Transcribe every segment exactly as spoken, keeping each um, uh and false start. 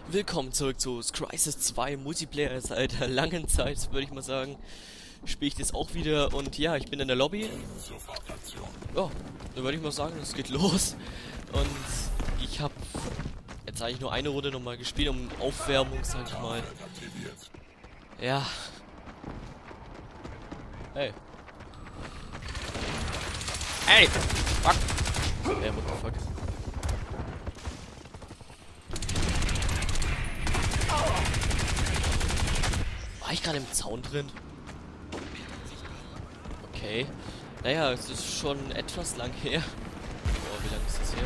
Willkommen zurück zu Crysis zwei Multiplayer. Seit langen Zeit, würde ich mal sagen, spiele ich das auch wieder. Und ja, ich bin in der Lobby. Ja, dann würde ich mal sagen, es geht los. Und ich habe jetzt eigentlich nur eine Runde nochmal gespielt, um Aufwärmung, sag ich mal. Ja. Hey. Hey! Fuck! Hey, what the fuck? War ich gerade im Zaun drin? Okay. Naja, es ist schon etwas lang her. Boah, wie lange ist das her,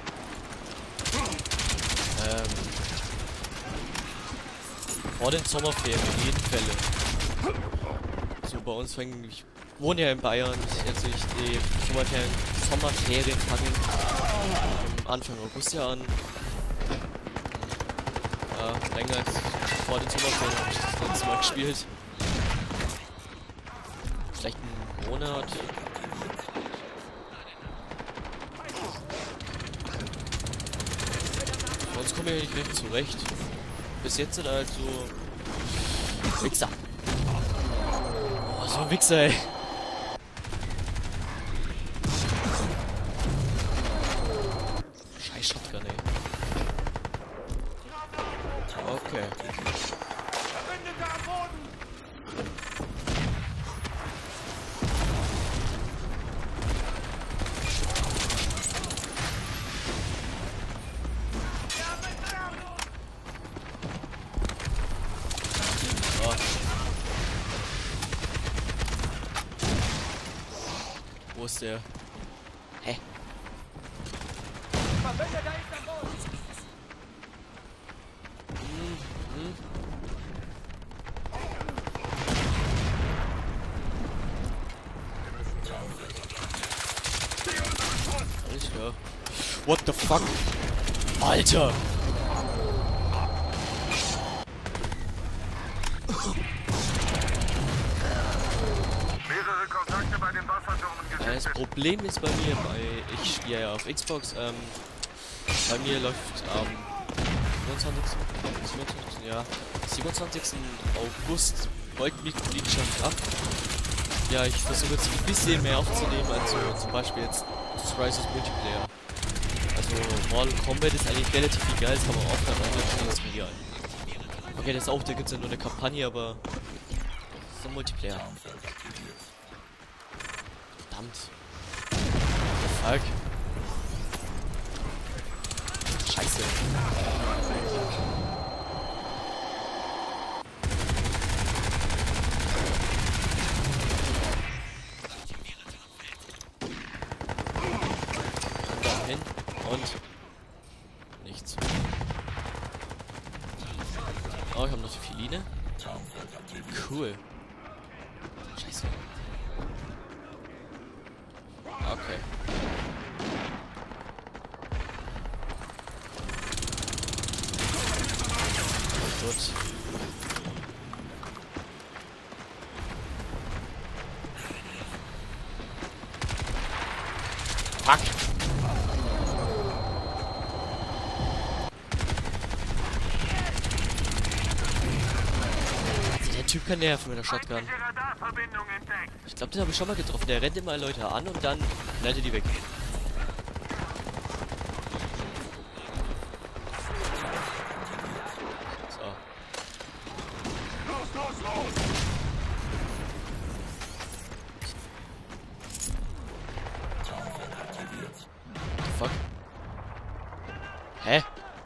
ey? Ähm. Vor den Sommerferien, in jedem Fälle. So, bei uns fängt. Ich wohne ja in Bayern. Jetzt ich die Sommerferien, Sommerferien fangen am Anfang August ja an. Ja, länger als vor den Sommerferien habe ich das letzte Mal gespielt. Vielleicht einen Monat. Sonst komme ich nicht recht zurecht. Bis jetzt sind halt so Wichser. Oh, so ein Wichser, ey. Scheiß Shotgun, ey. Okay. Oh. Wo ist der? Hä? Hm, hm. Alles klar. What the fuck? Alter! Mehrere Kontakte bei den Wassertürmen Das Problem ist bei mir, weil ich spiele ja auf Xbox, ähm, bei mir läuft am fünfundzwanzigsten siebenundzwanzigsten Ja, siebenundzwanzigsten August Goldmitgliedschaft ab. Ja, ich versuche jetzt ein bisschen mehr aufzunehmen, also zum Beispiel jetzt Crysis Multiplayer. Also Mortal Kombat ist eigentlich relativ egal, das kann man aufhören, aber das ist mir egal. Okay, das auch, da gibt es ja nur eine Kampagne, aber so ein Multiplayer. Verdammt. Fuck. Scheiße. Da hin und nichts. Oh, ich habe noch die Filine. Cool. Scheiße. Okay. Gut. Fuck. Also der Typ kann nerven mit der Shotgun. Ich glaube, den habe ich schon mal getroffen. Der rennt immer Leute an und dann leitet die weg. So. What the fuck? Hä?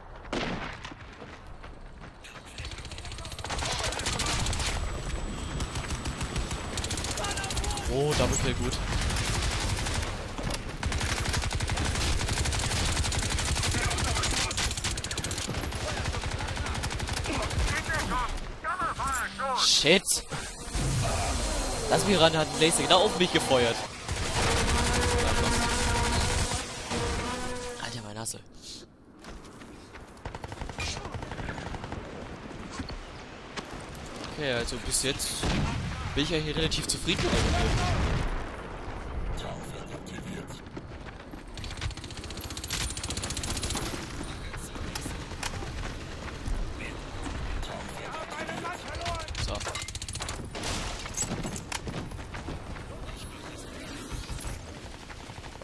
Oh, Double Kill, gut. Shit! Lass mich ran, hat ein Laser genau auf mich gefeuert. Alter, meine Hasse. Okay, also bis jetzt bin ich ja hier relativ zufrieden mit dem Spiel.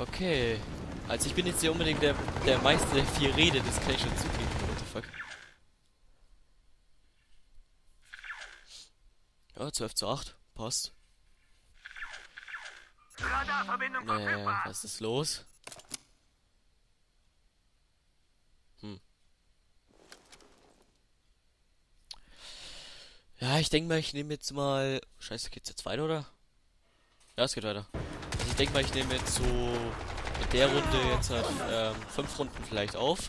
Okay. Also ich bin jetzt nicht unbedingt der, der Meister der vier Rede, das kann ich schon zugeben. What the fuck? Ja, zwölf zu acht. Passt. Radarverbindung Äh, verfügbar. was ist los? Hm. Ja, ich denke mal, ich nehme jetzt mal... Scheiße, geht's jetzt weiter, oder? Ja, es geht weiter. Also ich denke mal, ich nehme jetzt so mit der Runde jetzt halt ähm, fünf Runden vielleicht auf.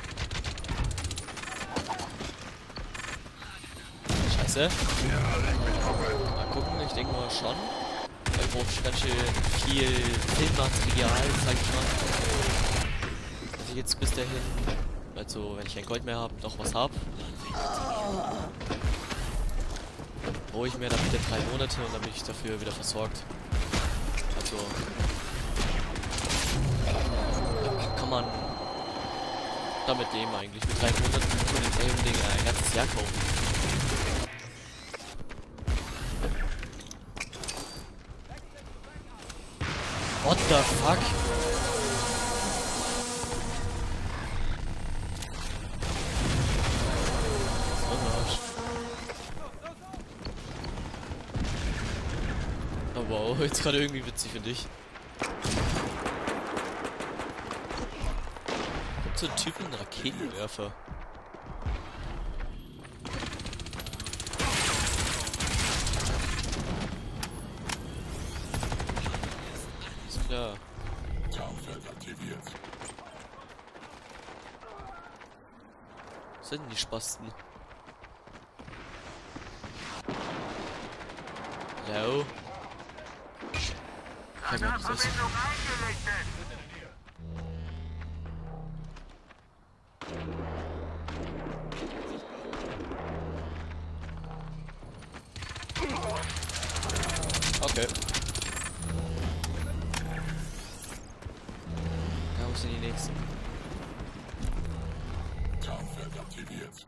Scheiße. Mal gucken, ich denke mal schon. Weil ich brauche ganz schön viel Filmmaterial, sag ich mal. Dass ich jetzt bis dahin, also wenn ich kein Gold mehr habe, noch was habe. Brauche ich mir dann wieder drei Monate und dann bin ich dafür wieder versorgt. Also kann man damit leben eigentlich. Mit drei Monaten kann ich selben Ding ein ganzes Jahr kaufen. What the fuck? Oh wow, jetzt gerade irgendwie witzig, finde ich. Gibt so einen Typen einen Raketenwerfer? Ist klar. Tarnfeld aktiviert. Was sind denn die Spasten? Hello? Ich kann gar nicht das. Radarverbindung eingerichtet. Okay. Ja, wo sind die nächsten? Tarnfeld aktiviert.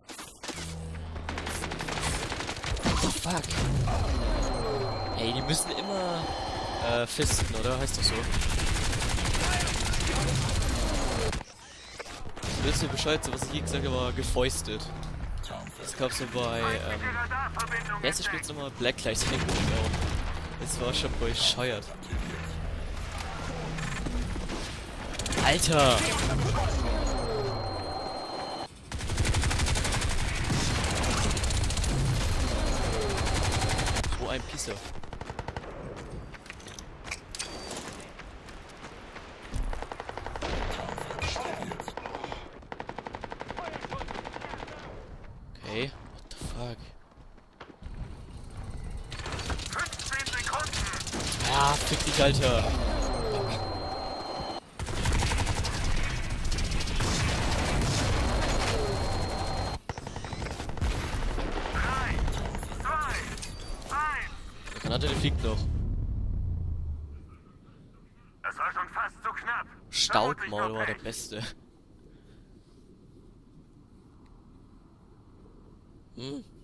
What the fuck? Ey, die müssen immer äh, fisten, oder? Heißt das so? Du willst mir Bescheid, so was ich hier gesagt habe, aber gefäustet. Das gab's so bei, ähm, Radarverbindung wer ist das Spiel nochmal? Blacklight Tango. Das war schon bescheuert. Alter! Wo ein Pisser. Okay, what the fuck? fünfzehn Sekunden. Ah, fick dich, Alter! drei, zwei, eins. Der Granate, der fliegt noch. Es war schon fast zu knapp. Staudmaul war der Beste. Hm?